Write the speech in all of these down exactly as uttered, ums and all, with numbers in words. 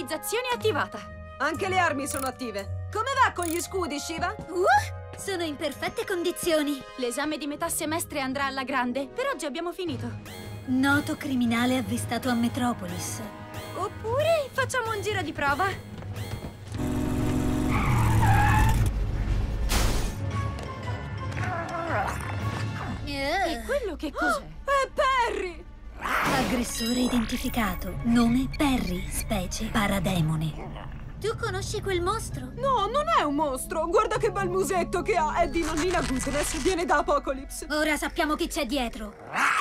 Stabilizzazione attivata. Anche le armi sono attive. Come va con gli scudi, Shiva? Uh, sono in perfette condizioni. L'esame di metà semestre andrà alla grande. Per oggi abbiamo finito. Noto criminale avvistato a Metropolis. Oppure facciamo un giro di prova. E quello che cos'è? È Perry! Aggressore identificato. Nome Perry, specie parademone. Tu conosci quel mostro? No, non è un mostro! Guarda che bel musetto che ha! È di nonnina Goodness, viene da Apocalypse. Ora sappiamo chi c'è dietro.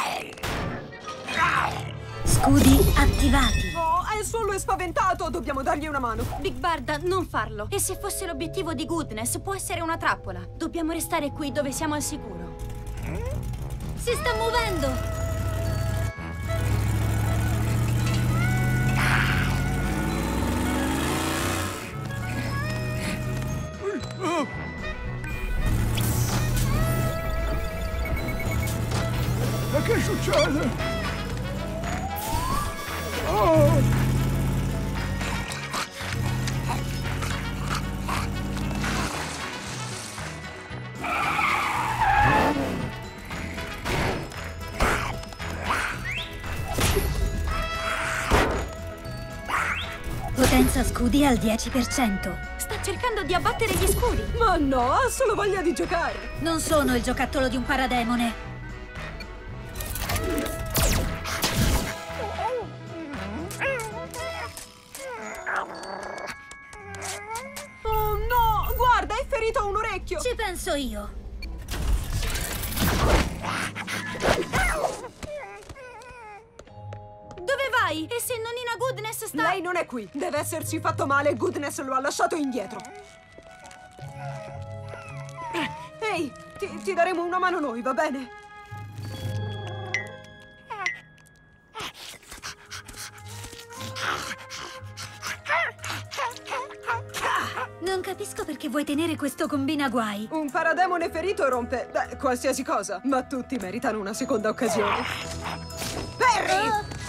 Scudi attivati. Oh, è solo e spaventato! Dobbiamo dargli una mano. Big Barda, non farlo. E se fosse l'obiettivo di Goodness, può essere una trappola. Dobbiamo restare qui dove siamo al sicuro. Si sta muovendo! Ma che succede? Oh! Potenza scudi al dieci per cento. Sta cercando di abbattere gli scudi. Ma no, ha solo voglia di giocare. Non sono il giocattolo di un parademone. Oh no, guarda, hai ferito un orecchio. Ci penso io. Dove vai? E se nonnina Goodness sta... Lei non è qui. Deve essersi fatto male e Goodness lo ha lasciato indietro. Ehi, ti, ti daremo una mano noi, va bene? Non capisco perché vuoi tenere questo combinaguai. Un parademone ferito rompe, beh, qualsiasi cosa. Ma tutti meritano una seconda occasione. Perry! Oh.